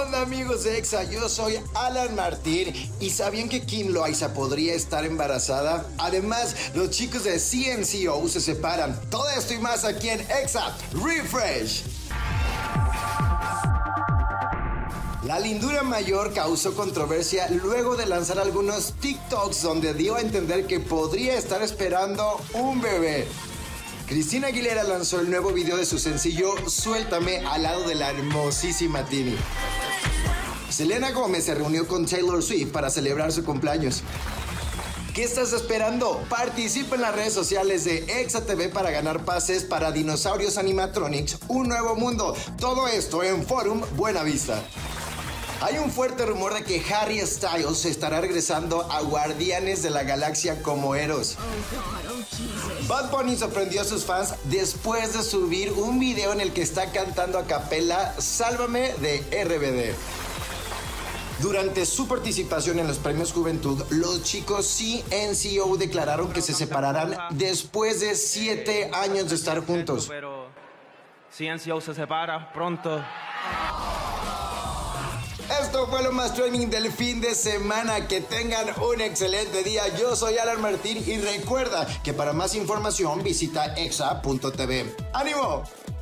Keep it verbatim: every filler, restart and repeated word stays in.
onda, amigos de Exa? Yo soy Alan Martín. ¿Y sabían que Kim Loaiza podría estar embarazada? Además, los chicos de C N C O se separan. Todo esto y más aquí en Exa Refresh. La lindura mayor causó controversia luego de lanzar algunos TikToks donde dio a entender que podría estar esperando un bebé. Cristina Aguilera lanzó el nuevo video de su sencillo Suéltame al lado de la hermosísima Tini. Selena Gómez se reunió con Taylor Swift para celebrar su cumpleaños. ¿Qué estás esperando? Participa en las redes sociales de Exa T V para ganar pases para Dinosaurios Animatronics, un nuevo mundo. Todo esto en Forum Buena Vista. Hay un fuerte rumor de que Harry Styles estará regresando a Guardianes de la Galaxia como Eros. Bad Bunny sorprendió a sus fans después de subir un video en el que está cantando a capela Sálvame de R B D. Durante su participación en los Premios Juventud, los chicos C N C O declararon que se separarán después de siete años de estar juntos. Pero C N C O se separa pronto. Esto fue lo más trending del fin de semana. Que tengan un excelente día. Yo soy Alan Martín y recuerda que para más información visita exa punto t v. ¡Ánimo!